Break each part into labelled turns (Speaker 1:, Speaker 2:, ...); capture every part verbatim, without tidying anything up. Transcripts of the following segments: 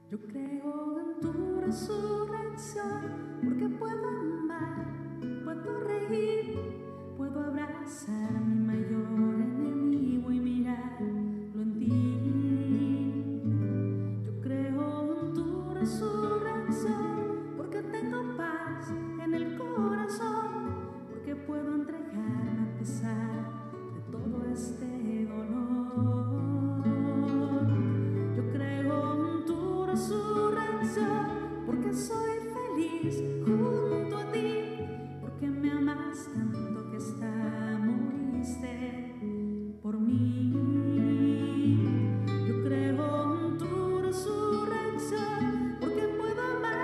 Speaker 1: Yo creo en tu resurrección, porque puedo amar, puedo reír, puedo abrazar a mi mayor enemigo y mirarlo en ti. Yo creo en tu resurrección, porque tengo paz en el corazón, porque puedo entregarme a pesar de todo este dolor. Yo creo en tu resurrección, porque soy feliz junto a ti, porque me amas tanto que hasta moriste por mí. Yo creo en tu resurrección, porque puedo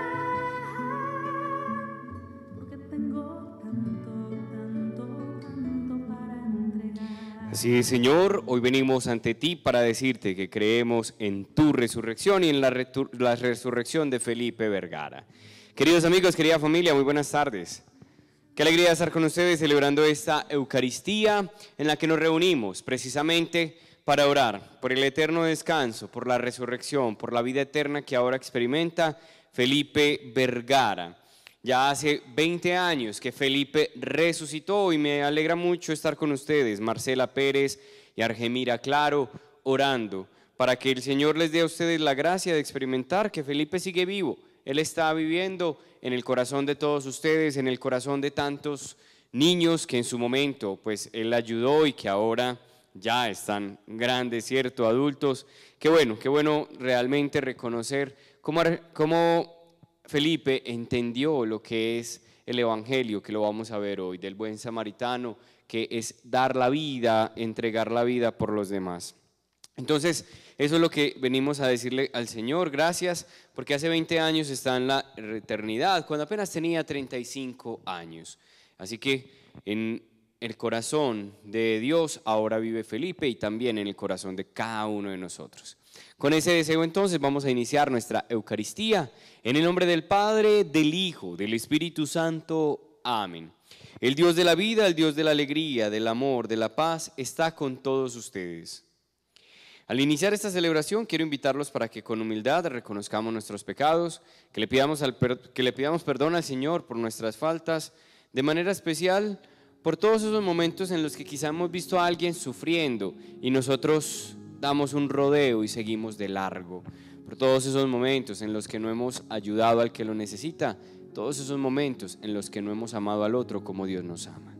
Speaker 1: amar, porque tengo tanto, tanto, tanto para entregar.
Speaker 2: Así es, Señor, hoy venimos ante ti para decirte que creemos en tu resurrección y en la, la resurrección de Felipe Vergara. Queridos amigos, querida familia, muy buenas tardes. Qué alegría estar con ustedes celebrando esta Eucaristía en la que nos reunimos precisamente para orar por el eterno descanso, por la resurrección, por la vida eterna que ahora experimenta Felipe Vergara. Ya hace veinte años que Felipe resucitó y me alegra mucho estar con ustedes, Marcela Pérez y Argemira Claro, orando para que el Señor les dé a ustedes la gracia de experimentar que Felipe sigue vivo. Él está viviendo en el corazón de todos ustedes, en el corazón de tantos niños que en su momento pues Él ayudó y que ahora ya están grandes, ¿cierto? Adultos. Qué bueno, qué bueno realmente reconocer cómo, cómo Felipe entendió lo que es el Evangelio, que lo vamos a ver hoy, del buen samaritano, que es dar la vida, entregar la vida por los demás. Entonces, eso es lo que venimos a decirle al Señor, gracias, porque hace veinte años está en la eternidad, cuando apenas tenía treinta y cinco años. Así que en el corazón de Dios ahora vive Felipe y también en el corazón de cada uno de nosotros. Con ese deseo entonces vamos a iniciar nuestra Eucaristía en el nombre del Padre, del Hijo, del Espíritu Santo. Amén. El Dios de la vida, el Dios de la alegría, del amor, de la paz, está con todos ustedes. Al iniciar esta celebración quiero invitarlos para que con humildad reconozcamos nuestros pecados, que le pidamos, al, que le pidamos perdón al Señor por nuestras faltas, de manera especial por todos esos momentos en los que quizá hemos visto a alguien sufriendo y nosotros damos un rodeo y seguimos de largo, por todos esos momentos en los que no hemos ayudado al que lo necesita, todos esos momentos en los que no hemos amado al otro como Dios nos ama.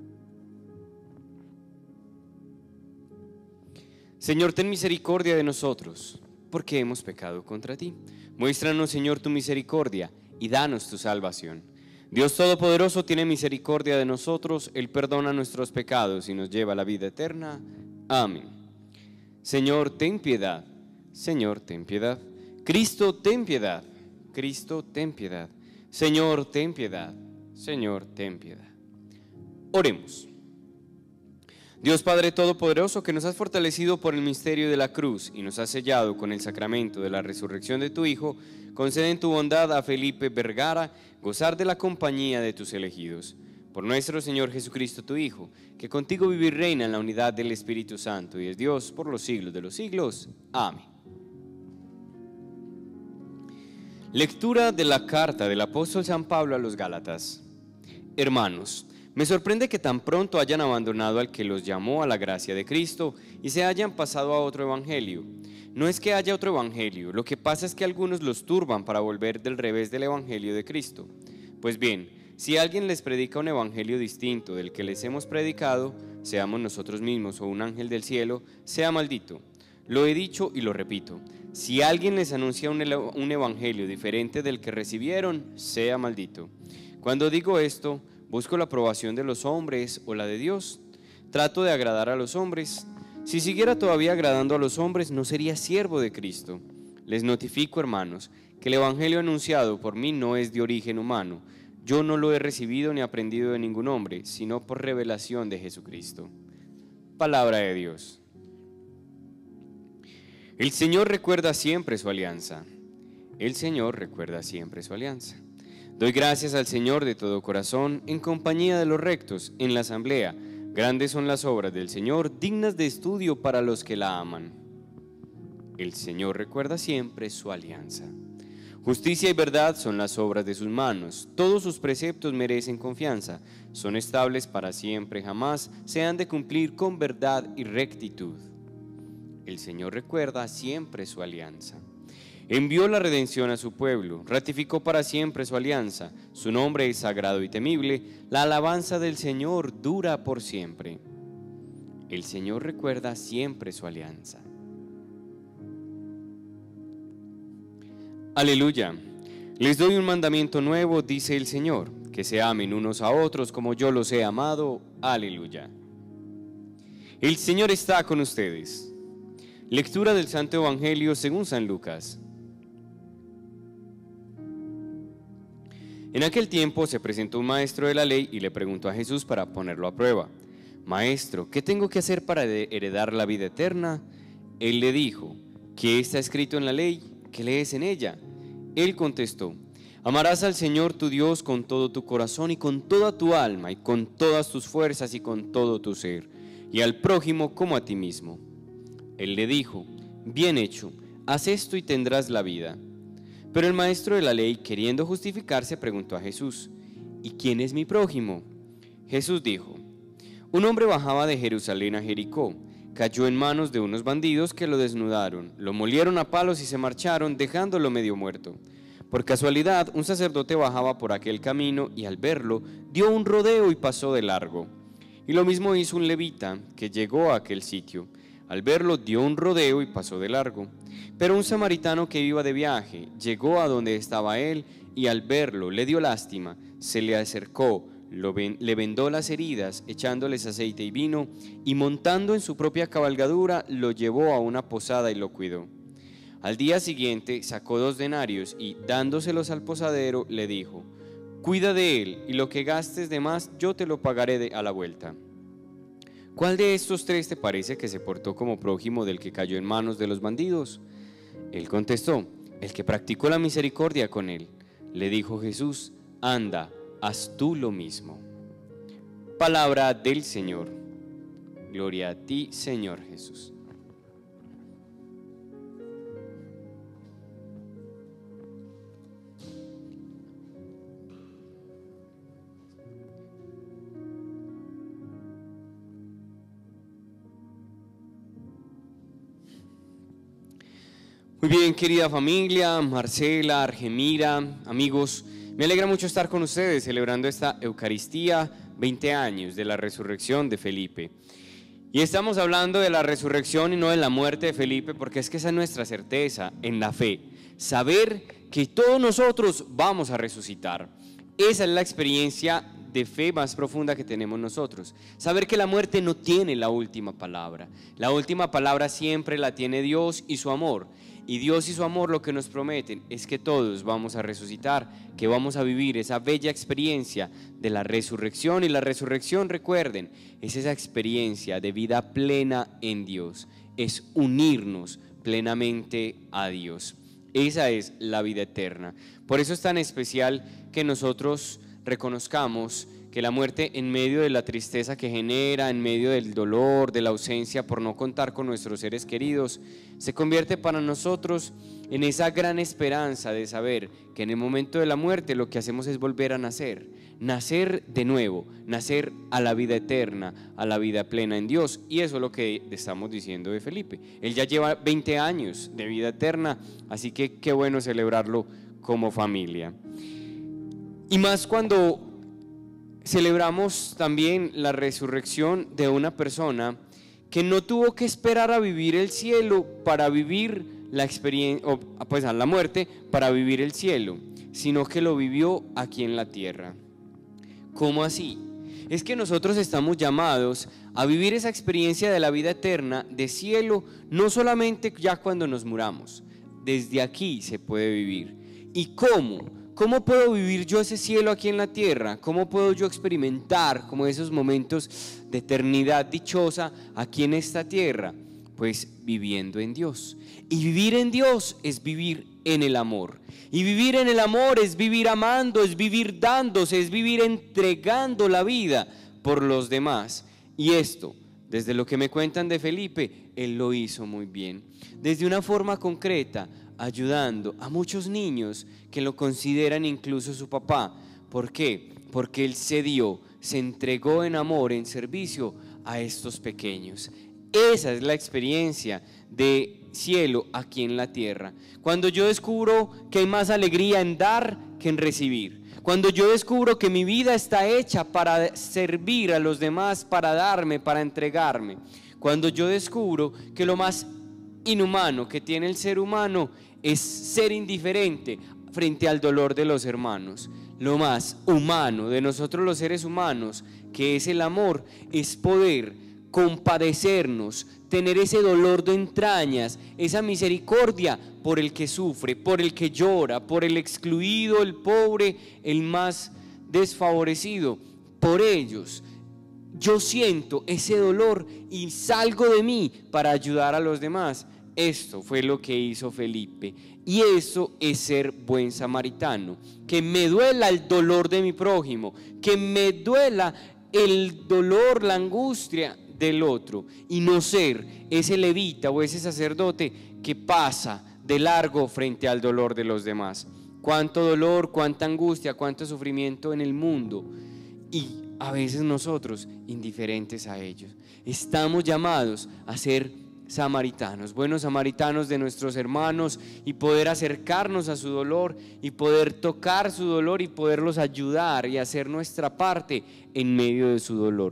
Speaker 2: Señor, ten misericordia de nosotros, porque hemos pecado contra ti. Muéstranos, Señor, tu misericordia y danos tu salvación. Dios Todopoderoso tiene misericordia de nosotros, Él perdona nuestros pecados y nos lleva a la vida eterna. Amén. Señor, ten piedad. Señor, ten piedad. Cristo, ten piedad. Cristo, ten piedad. Señor, ten piedad. Señor, ten piedad. Oremos. Dios Padre Todopoderoso, que nos has fortalecido por el misterio de la cruz y nos has sellado con el sacramento de la resurrección de tu Hijo, concede en tu bondad a Felipe Vergara gozar de la compañía de tus elegidos. Por nuestro Señor Jesucristo, tu Hijo, que contigo vive y reina en la unidad del Espíritu Santo y es Dios por los siglos de los siglos. Amén. Lectura de la carta del apóstol San Pablo a los Gálatas. Hermanos, me sorprende que tan pronto hayan abandonado al que los llamó a la gracia de Cristo y se hayan pasado a otro evangelio. No es que haya otro evangelio, lo que pasa es que algunos los turban para volver del revés del evangelio de Cristo. Pues bien, si alguien les predica un evangelio distinto del que les hemos predicado, seamos nosotros mismos o un ángel del cielo, sea maldito. Lo he dicho y lo repito, si alguien les anuncia un, un evangelio diferente del que recibieron, sea maldito. Cuando digo esto, ¿busco la aprobación de los hombres o la de Dios? ¿Trato de agradar a los hombres? Si siguiera todavía agradando a los hombres, no sería siervo de Cristo. Les notifico, hermanos, que el evangelio anunciado por mí no es de origen humano. Yo no lo he recibido ni aprendido de ningún hombre, sino por revelación de Jesucristo. Palabra de Dios. El Señor recuerda siempre su alianza. El Señor recuerda siempre su alianza. Doy gracias al Señor de todo corazón, en compañía de los rectos, en la asamblea. Grandes son las obras del Señor, dignas de estudio para los que la aman. El Señor recuerda siempre su alianza. Justicia y verdad son las obras de sus manos. Todos sus preceptos merecen confianza. Son estables para siempre, jamás se han de cumplir con verdad y rectitud. El Señor recuerda siempre su alianza. Envió la redención a su pueblo, ratificó para siempre su alianza. Su nombre es sagrado y temible. La alabanza del Señor dura por siempre. El Señor recuerda siempre su alianza. Aleluya. Les doy un mandamiento nuevo, dice el Señor, que se amen unos a otros como yo los he amado. Aleluya. El Señor está con ustedes. Lectura del Santo Evangelio según San Lucas. En aquel tiempo se presentó un maestro de la ley y le preguntó a Jesús para ponerlo a prueba: Maestro, ¿qué tengo que hacer para heredar la vida eterna? Él le dijo: ¿qué está escrito en la ley? ¿Qué lees en ella? Él contestó: amarás al Señor tu Dios con todo tu corazón y con toda tu alma y con todas tus fuerzas y con todo tu ser, y al prójimo como a ti mismo. Él le dijo: bien hecho, haz esto y tendrás la vida. Pero el maestro de la ley, queriendo justificarse, preguntó a Jesús: ¿y quién es mi prójimo? Jesús dijo: un hombre bajaba de Jerusalén a Jericó, cayó en manos de unos bandidos que lo desnudaron, lo molieron a palos y se marcharon, dejándolo medio muerto. Por casualidad, un sacerdote bajaba por aquel camino y al verlo, dio un rodeo y pasó de largo. Y lo mismo hizo un levita que llegó a aquel sitio. Al verlo, dio un rodeo y pasó de largo. Pero un samaritano que iba de viaje llegó a donde estaba él y al verlo le dio lástima, se le acercó, Lo ven, le vendó las heridas, echándoles aceite y vino, y montando en su propia cabalgadura, lo llevó a una posada y lo cuidó. Al día siguiente sacó dos denarios y, dándoselos al posadero, le dijo: cuida de él, y lo que gastes de más yo te lo pagaré de, a la vuelta. ¿Cuál de estos tres te parece que se portó como prójimo del que cayó en manos de los bandidos? Él contestó: el que practicó la misericordia con él. Le dijo Jesús: anda, haz tú lo mismo. Palabra del Señor. Gloria a ti, Señor Jesús. Muy bien, querida familia, Marcela, Argemira, amigos, me alegra mucho estar con ustedes celebrando esta Eucaristía, veinte años de la resurrección de Felipe. Y estamos hablando de la resurrección y no de la muerte de Felipe, porque es que esa es nuestra certeza en la fe, saber que todos nosotros vamos a resucitar. Esa es la experiencia de fe más profunda que tenemos nosotros, saber que la muerte no tiene la última palabra. La última palabra siempre la tiene Dios y su amor. Y Dios y su amor lo que nos prometen es que todos vamos a resucitar, que vamos a vivir esa bella experiencia de la resurrección. Y la resurrección, recuerden, es esa experiencia de vida plena en Dios, es unirnos plenamente a Dios. Esa es la vida eterna. Por eso es tan especial que nosotros reconozcamos que la muerte, en medio de la tristeza que genera, en medio del dolor, de la ausencia por no contar con nuestros seres queridos, se convierte para nosotros en esa gran esperanza de saber que en el momento de la muerte lo que hacemos es volver a nacer, nacer de nuevo, nacer a la vida eterna, a la vida plena en Dios. Y eso es lo que estamos diciendo de Felipe. Él ya lleva veinte años de vida eterna, así que qué bueno celebrarlo como familia. Y más cuando celebramos también la resurrección de una persona que no tuvo que esperar a vivir el cielo para vivir la experiencia, o pues a la muerte para vivir el cielo, sino que lo vivió aquí en la tierra. ¿Cómo así? Es que nosotros estamos llamados a vivir esa experiencia de la vida eterna, de cielo, no solamente ya cuando nos muramos, desde aquí se puede vivir. ¿Y cómo? ¿Cómo puedo vivir yo ese cielo aquí en la tierra? ¿Cómo puedo yo experimentar como esos momentos de eternidad dichosa aquí en esta tierra? Pues viviendo en Dios. Y vivir en Dios es vivir en el amor. Y vivir en el amor es vivir amando, es vivir dándose, es vivir entregando la vida por los demás. Y esto Desde lo que me cuentan de Felipe, él lo hizo muy bien. Desde una forma concreta, ayudando a muchos niños que lo consideran incluso su papá. ¿Por qué? Porque él se dio, se entregó en amor, en servicio a estos pequeños. Esa es la experiencia de cielo aquí en la tierra. Cuando yo descubro que hay más alegría en dar que en recibir. Cuando yo descubro que mi vida está hecha para servir a los demás, para darme, para entregarme. Cuando yo descubro que lo más inhumano que tiene el ser humano es ser indiferente frente al dolor de los hermanos. Lo más humano de nosotros los seres humanos, que es el amor, es poder compadecernos, tener ese dolor de entrañas, esa misericordia por el que sufre, por el que llora, por el excluido, el pobre, el más desfavorecido. Por ellos yo siento ese dolor y salgo de mí para ayudar a los demás. Esto fue lo que hizo Felipe, y eso es ser buen samaritano. Que me duela el dolor de mi prójimo, que me duela el dolor, la angustia del otro, y no ser ese levita o ese sacerdote que pasa de largo frente al dolor de los demás. Cuánto dolor, cuánta angustia, cuánto sufrimiento en el mundo, y a veces nosotros indiferentes a ellos. Estamos llamados a ser samaritanos, buenos samaritanos de nuestros hermanos, y poder acercarnos a su dolor y poder tocar su dolor y poderlos ayudar y hacer nuestra parte en medio de su dolor.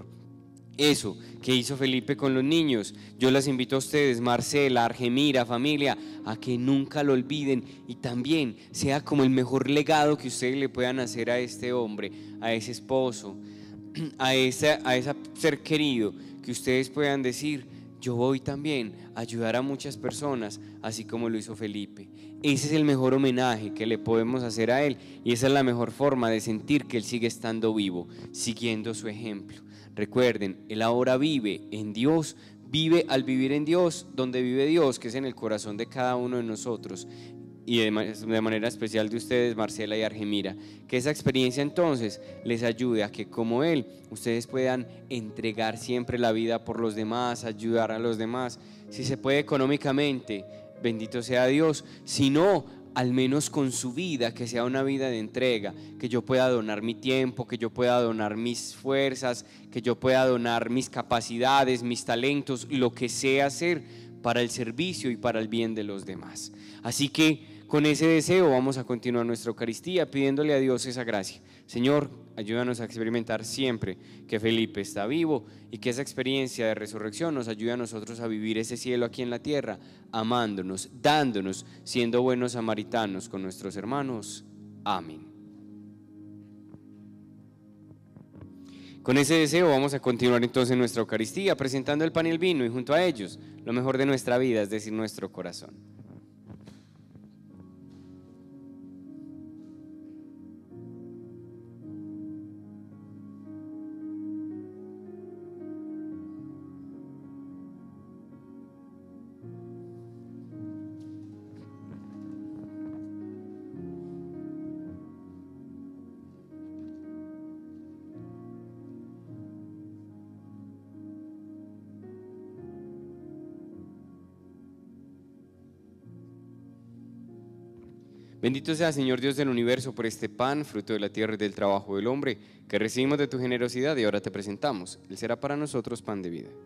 Speaker 2: Eso que hizo Felipe con los niños, yo las invito a ustedes, Marcela, Argemira, familia, a que nunca lo olviden, y también sea como el mejor legado que ustedes le puedan hacer a este hombre, a ese esposo, a ese a ese ser querido, que ustedes puedan decir: yo voy también a ayudar a muchas personas, así como lo hizo Felipe. Ese es el mejor homenaje que le podemos hacer a él, y esa es la mejor forma de sentir que él sigue estando vivo, siguiendo su ejemplo. Recuerden, él ahora vive en Dios, vive al vivir en Dios, donde vive Dios, que es en el corazón de cada uno de nosotros, y de, de manera especial de ustedes, Marcela y Argemira. Que esa experiencia entonces les ayude a que, como él, ustedes puedan entregar siempre la vida por los demás, ayudar a los demás. Si se puede económicamente, bendito sea Dios. Si no, al menos con su vida, que sea una vida de entrega, que yo pueda donar mi tiempo, que yo pueda donar mis fuerzas, que yo pueda donar mis capacidades, mis talentos, lo que sea hacer para el servicio y para el bien de los demás. Así que con ese deseo vamos a continuar nuestra Eucaristía pidiéndole a Dios esa gracia. Señor, ayúdanos a experimentar siempre que Felipe está vivo, y que esa experiencia de resurrección nos ayude a nosotros a vivir ese cielo aquí en la tierra, amándonos, dándonos, siendo buenos samaritanos con nuestros hermanos. Amén. Con ese deseo vamos a continuar entonces nuestra Eucaristía presentando el pan y el vino, y junto a ellos lo mejor de nuestra vida, es decir, nuestro corazón. Bendito sea, Señor Dios del universo, por este pan, fruto de la tierra y del trabajo del hombre, que recibimos de tu generosidad y ahora te presentamos. Él será para nosotros pan de vida.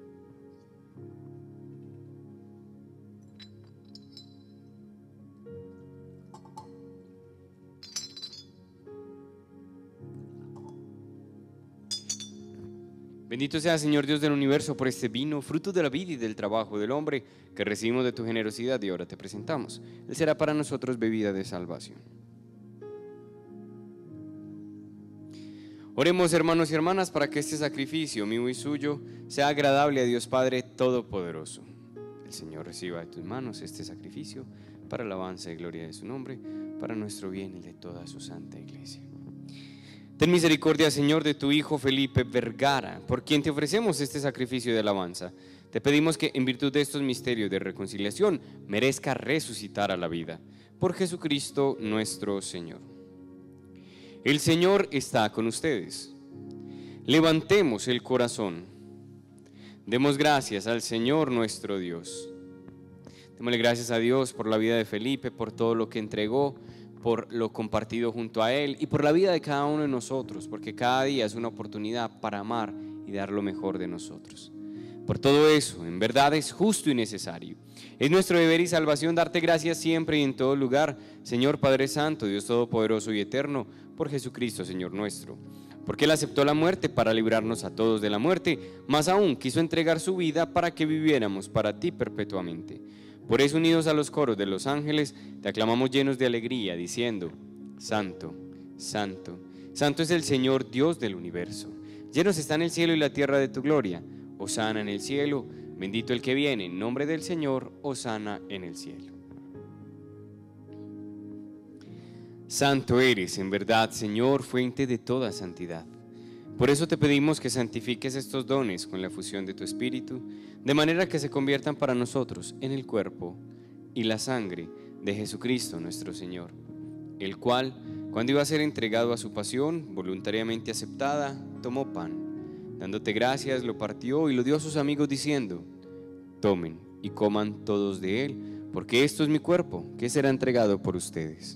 Speaker 2: Bendito sea, Señor Dios del universo, por este vino, fruto de la vida y del trabajo del hombre, que recibimos de tu generosidad y ahora te presentamos. Él será para nosotros bebida de salvación. Oremos, hermanos y hermanas, para que este sacrificio mío y suyo sea agradable a Dios Padre Todopoderoso. El Señor reciba de tus manos este sacrificio para alabanza y gloria de su nombre, para nuestro bien y de toda su santa iglesia. Ten misericordia, Señor, de tu Hijo Felipe Vergara, por quien te ofrecemos este sacrificio de alabanza. Te pedimos que, en virtud de estos misterios de reconciliación, merezca resucitar a la vida. Por Jesucristo nuestro Señor. El Señor está con ustedes. Levantemos el corazón. Demos gracias al Señor nuestro Dios. Démosle gracias a Dios por la vida de Felipe, por todo lo que entregó, por lo compartido junto a Él y por la vida de cada uno de nosotros, porque cada día es una oportunidad para amar y dar lo mejor de nosotros. Por todo eso, en verdad es justo y necesario. Es nuestro deber y salvación darte gracias siempre y en todo lugar, Señor Padre Santo, Dios Todopoderoso y Eterno, por Jesucristo, Señor nuestro. Porque Él aceptó la muerte para librarnos a todos de la muerte, más aún quiso entregar su vida para que viviéramos para ti perpetuamente. Por eso, unidos a los coros de los ángeles, te aclamamos llenos de alegría, diciendo: Santo, Santo, Santo es el Señor Dios del universo. Llenos están el cielo y la tierra de tu gloria. Hosana en el cielo, bendito el que viene en nombre del Señor, hosana en el cielo. Santo eres, en verdad, Señor, fuente de toda santidad. Por eso te pedimos que santifiques estos dones con la efusión de tu Espíritu, de manera que se conviertan para nosotros en el cuerpo y la sangre de Jesucristo nuestro Señor, el cual, cuando iba a ser entregado a su pasión, voluntariamente aceptada, tomó pan. Dándote gracias, lo partió y lo dio a sus amigos diciendo: tomen y coman todos de él, porque esto es mi cuerpo, que será entregado por ustedes.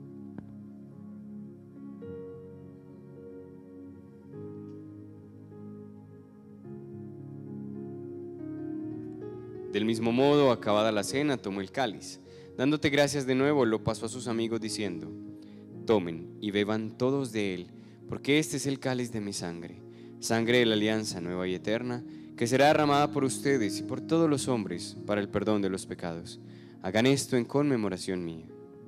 Speaker 2: Del mismo modo, acabada la cena, tomó el cáliz. Dándote gracias de nuevo, lo pasó a sus amigos diciendo: tomen y beban todos de él, porque este es el cáliz de mi sangre, sangre de la alianza nueva y eterna, que será derramada por ustedes y por todos los hombres para el perdón de los pecados. Hagan esto en conmemoración mía.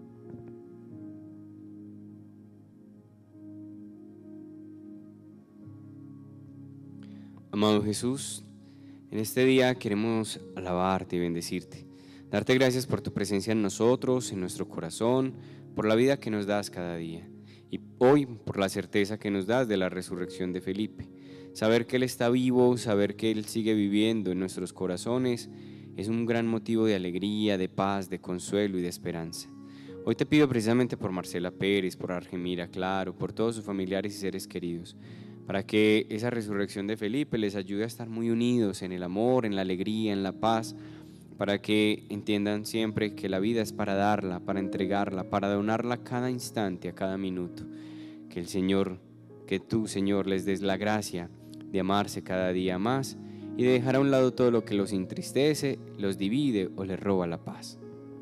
Speaker 2: Amado Jesús, en este día queremos alabarte y bendecirte, darte gracias por tu presencia en nosotros, en nuestro corazón, por la vida que nos das cada día y hoy por la certeza que nos das de la resurrección de Felipe. Saber que Él está vivo, saber que Él sigue viviendo en nuestros corazones es un gran motivo de alegría, de paz, de consuelo y de esperanza. Hoy te pido precisamente por Marcela Pérez, por Argemira Claro, por todos sus familiares y seres queridos, para que esa resurrección de Felipe les ayude a estar muy unidos en el amor, en la alegría, en la paz, para que entiendan siempre que la vida es para darla, para entregarla, para donarla cada instante, a cada minuto. Que el Señor, que tú, Señor, les des la gracia de amarse cada día más y de dejar a un lado todo lo que los entristece, los divide o les roba la paz.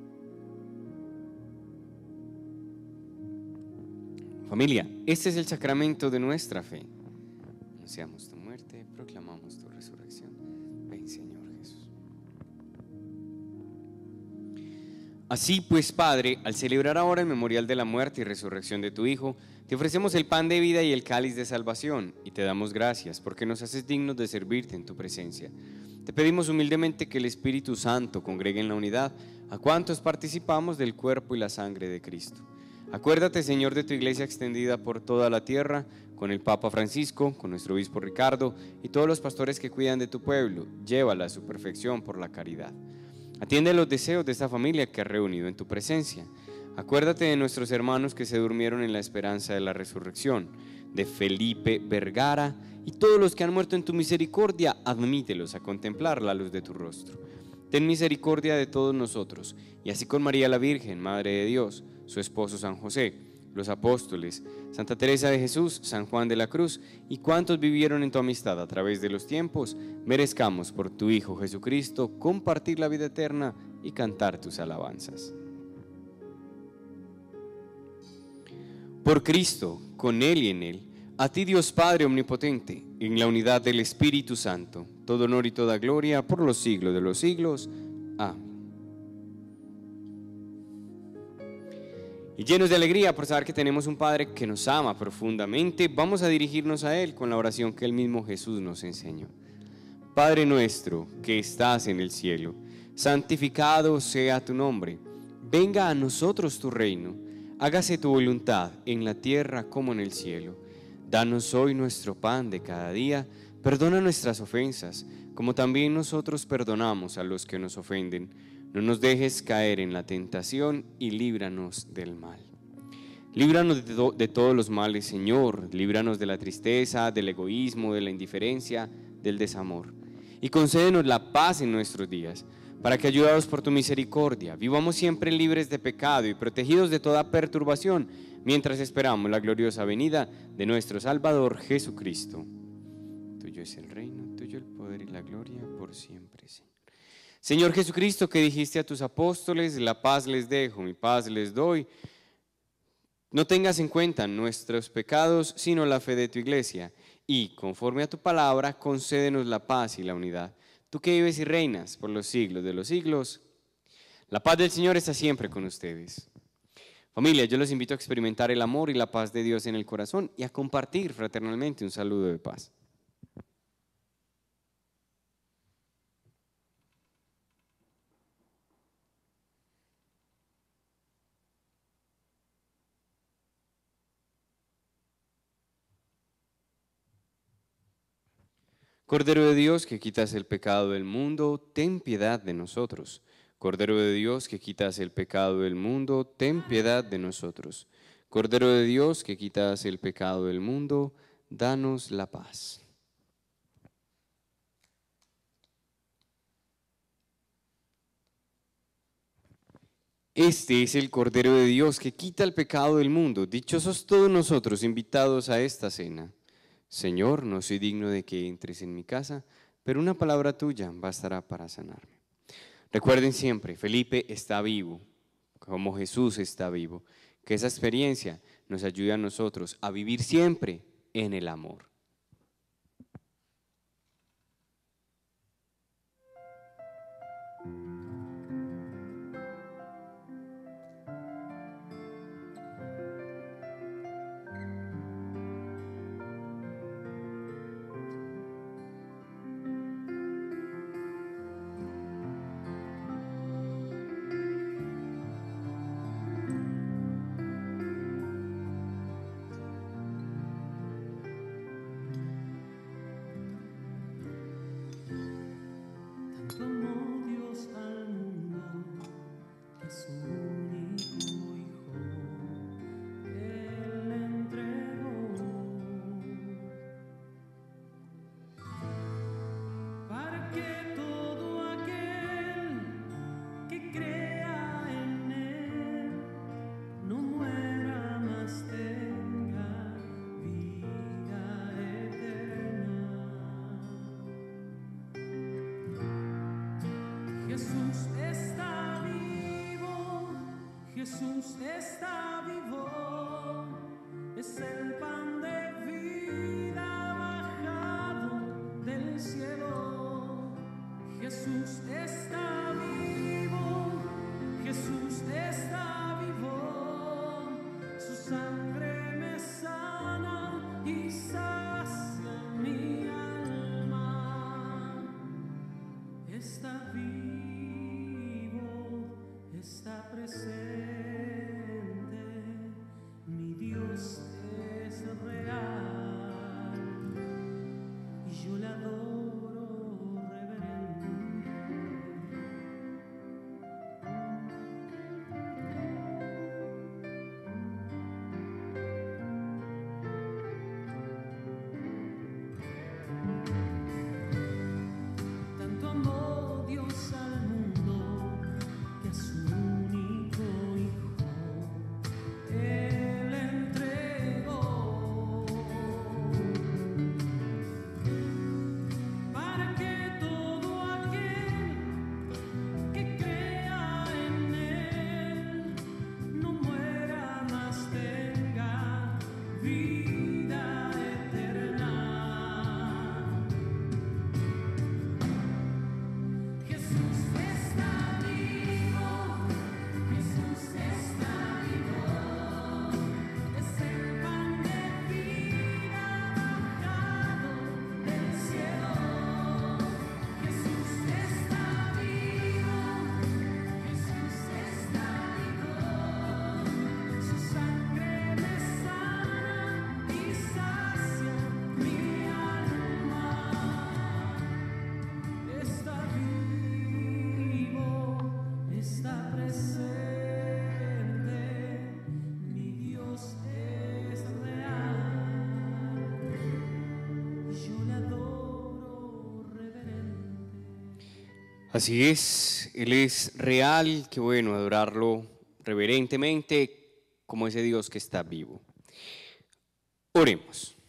Speaker 2: Familia, este es el sacramento de nuestra fe. Anunciamos tu muerte, proclamamos tu resurrección. Ven, Señor Jesús. Así pues, Padre, al celebrar ahora el memorial de la muerte y resurrección de tu Hijo, te ofrecemos el pan de vida y el cáliz de salvación, y te damos gracias porque nos haces dignos de servirte en tu presencia. Te pedimos humildemente que el Espíritu Santo congregue en la unidad a cuantos participamos del cuerpo y la sangre de Cristo. Acuérdate, Señor, de tu iglesia extendida por toda la tierra, con el Papa Francisco, con nuestro obispo Ricardo y todos los pastores que cuidan de tu pueblo. Llévala a su perfección por la caridad. Atiende los deseos de esta familia que has reunido en tu presencia. Acuérdate de nuestros hermanos que se durmieron en la esperanza de la resurrección, de Felipe Vergara y todos los que han muerto en tu misericordia, admítelos a contemplar la luz de tu rostro. Ten misericordia de todos nosotros, y así con María la Virgen, Madre de Dios, su esposo San José, los apóstoles, Santa Teresa de Jesús, San Juan de la Cruz y cuantos vivieron en tu amistad a través de los tiempos, merezcamos por tu Hijo Jesucristo compartir la vida eterna y cantar tus alabanzas. Por Cristo, con Él y en Él, a ti Dios Padre Omnipotente, en la unidad del Espíritu Santo, todo honor y toda gloria por los siglos de los siglos. Amén. Y llenos de alegría por saber que tenemos un Padre que nos ama profundamente, vamos a dirigirnos a Él con la oración que el mismo Jesús nos enseñó. Padre nuestro que estás en el cielo, santificado sea tu nombre. Venga a nosotros tu reino. Hágase tu voluntad en la tierra como en el cielo. Danos hoy nuestro pan de cada día. Perdona nuestras ofensas, como también nosotros perdonamos a los que nos ofenden. No nos dejes caer en la tentación y líbranos del mal. Líbranos de, to- de todos los males, Señor. Líbranos de la tristeza, del egoísmo, de la indiferencia, del desamor. y concédenos la paz en nuestros días, para que, ayudados por tu misericordia, vivamos siempre libres de pecado y protegidos de toda perturbación, mientras esperamos la gloriosa venida de nuestro Salvador Jesucristo. Tuyo es el reino, tuyo el poder y la gloria por siempre, Señor. Señor Jesucristo, que dijiste a tus apóstoles, la paz les dejo, mi paz les doy, no tengas en cuenta nuestros pecados, sino la fe de tu iglesia, y, conforme a tu palabra, concédenos la paz y la unidad. Tú que vives y reinas por los siglos de los siglos, la paz del Señor está siempre con ustedes. Familia, yo los invito a experimentar el amor y la paz de Dios en el corazón y a compartir fraternalmente un saludo de paz. Cordero de Dios, que quitas el pecado del mundo, ten piedad de nosotros. Cordero de Dios, que quitas el pecado del mundo, ten piedad de nosotros. Cordero de Dios, que quitas el pecado del mundo, danos la paz. Este es el Cordero de Dios que quita el pecado del mundo. Dichosos todos nosotros invitados a esta cena. Señor, no soy digno de que entres en mi casa, pero una palabra tuya bastará para sanarme. Recuerden siempre, Felipe está vivo, como Jesús está vivo. Que esa experiencia nos ayude a nosotros a vivir siempre en el amor.
Speaker 1: Jesús está vivo, Jesús está vivo, es el pan de vida bajado del cielo. Jesús está vivo, Jesús está vivo, su sangre me sana y sacia mi alma. Está vivo, está presente, mi Dios es real y yo le adoro reverente. Tanto amó Dios al mundo que a su único Hijo
Speaker 2: Así es, Él es real, qué bueno adorarlo reverentemente como ese Dios que está vivo. Oremos.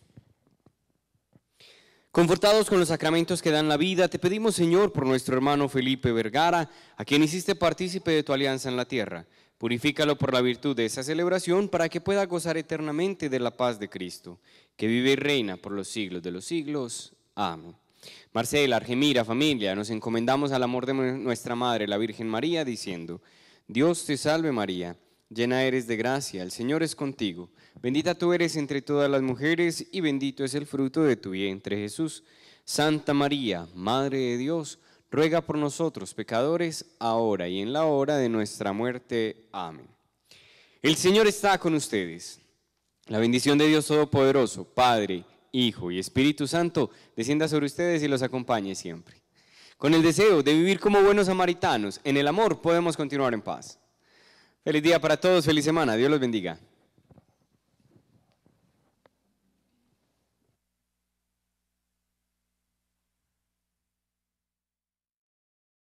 Speaker 2: Confortados con los sacramentos que dan la vida, te pedimos, Señor, por nuestro hermano Felipe Vergara, a quien hiciste partícipe de tu alianza en la tierra. Purifícalo por la virtud de esa celebración para que pueda gozar eternamente de la paz de Cristo, que vive y reina por los siglos de los siglos. Amén. Marcela, Argemira, familia, nos encomendamos al amor de nuestra Madre, la Virgen María, diciendo: Dios te salve María, llena eres de gracia, el Señor es contigo. Bendita tú eres entre todas las mujeres y bendito es el fruto de tu vientre Jesús. Santa María, Madre de Dios, ruega por nosotros pecadores, ahora y en la hora de nuestra muerte. Amén. El Señor está con ustedes. La bendición de Dios Todopoderoso, Padre, Hijo y Espíritu Santo, descienda sobre ustedes y los acompañe siempre. Con el deseo de vivir como buenos samaritanos, en el amor podemos continuar en paz. Feliz día para todos, feliz semana, Dios los bendiga.